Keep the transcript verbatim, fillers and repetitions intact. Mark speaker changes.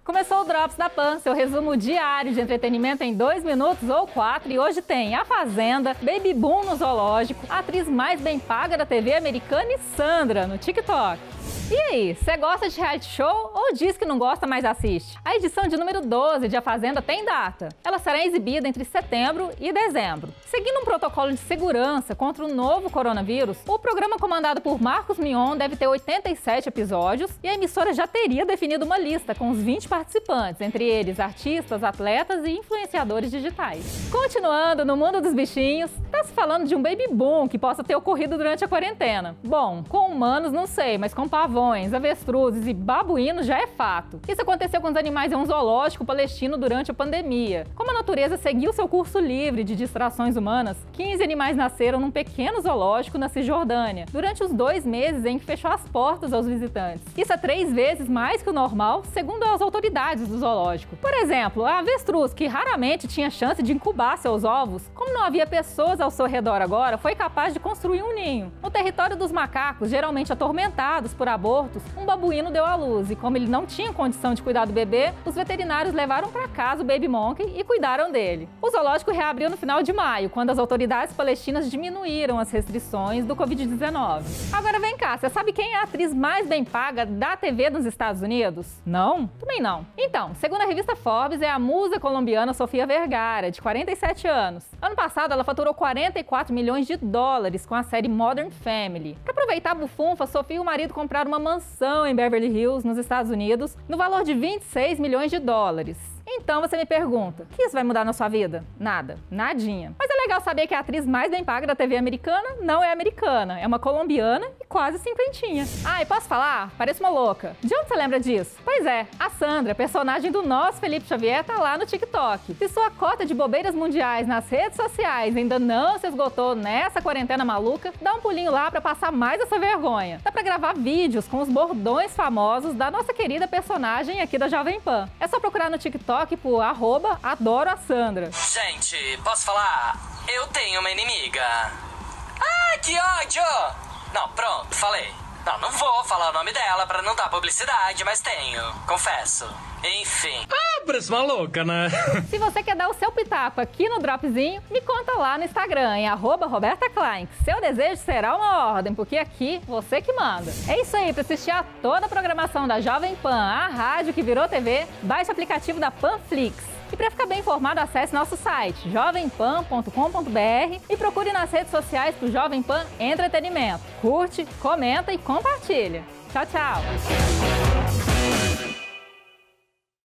Speaker 1: Começou o Drops da Pan, seu resumo diário de entretenimento em dois minutos ou quatro, e hoje tem A Fazenda, Baby Boom no Zoológico, a atriz mais bem paga da T V americana e Sandra no TikTok. E aí, você gosta de reality show ou diz que não gosta, mas assiste? A edição de número doze de A Fazenda tem data. Ela será exibida entre setembro e dezembro. Seguindo um protocolo de segurança contra o novo coronavírus, o programa comandado por Marcos Mion deve ter oitenta e sete episódios e a emissora já teria definido uma lista com os vinte participantes, entre eles artistas, atletas e influenciadores digitais. Continuando no mundo dos bichinhos, tá se falando de um baby boom que possa ter ocorrido durante a quarentena. Bom, com humanos não sei, mas com pavões, avestruzes e babuínos já é fato. Isso aconteceu com os animais em um zoológico palestino durante a pandemia. Como a natureza seguiu seu curso livre de distrações humanas, quinze animais nasceram num pequeno zoológico na Cisjordânia, durante os dois meses em que fechou as portas aos visitantes. Isso é três vezes mais que o normal, segundo as autoridades do zoológico. Por exemplo, a avestruz, que raramente tinha chance de incubar seus ovos, como não havia pessoas ao seu redor agora, foi capaz de construir um ninho. No território dos macacos, geralmente atormentados por abortos, um babuíno deu à luz e, como ele não tinha condição de cuidar do bebê, os veterinários levaram para casa o Baby Monkey e cuidaram dele. O zoológico reabriu no final de maio, quando as autoridades palestinas diminuíram as restrições do covid dezenove. Agora vem cá, você sabe quem é a atriz mais bem paga da T V nos Estados Unidos? Não? Também não. Então, segundo a revista Forbes, é a musa colombiana Sofia Vergara, de quarenta e sete anos. Ano passado, ela faturou quarenta e quatro milhões de dólares com a série Modern Family. Para aproveitar a bufunfa, Sofia e o marido compraram uma mansão em Beverly Hills, nos Estados Unidos, no valor de vinte e seis milhões de dólares. Então você me pergunta, o que isso vai mudar na sua vida? Nada, nadinha. Mas é legal saber que a atriz mais bem paga da T V americana não é americana, é uma colombiana e quase cinquentinha. Ah, e posso falar? Parece uma louca. De onde você lembra disso? Pois é, a Sandra, personagem do nosso Felipe Xavier, tá lá no TikTok. Se sua cota de bobeiras mundiais nas redes sociais ainda não se esgotou nessa quarentena maluca, dá um pulinho lá pra passar mais essa vergonha. Dá pra gravar vídeos com os bordões famosos da nossa querida personagem aqui da Jovem Pan. É só procurar no TikTok por arroba adoro a Sandra.
Speaker 2: Gente, posso falar? Eu tenho uma inimiga. Ai, que ódio! Não, pronto, falei. Não, não vou falar o nome dela pra não dar publicidade, mas tenho, confesso. Enfim.
Speaker 3: Ah, parece maluca, né?
Speaker 1: Se você quer dar o seu pitaco aqui no Dropzinho, me conta lá no Instagram, em arroba Roberta Klein. Seu desejo será uma ordem, porque aqui você que manda. É isso aí, para assistir a toda a programação da Jovem Pan, a rádio que virou T V, baixe o aplicativo da Panflix. E para ficar bem informado, acesse nosso site jovem pan ponto com ponto br e procure nas redes sociais por Jovem Pan Entretenimento. Curte, comenta e compartilha. Tchau, tchau!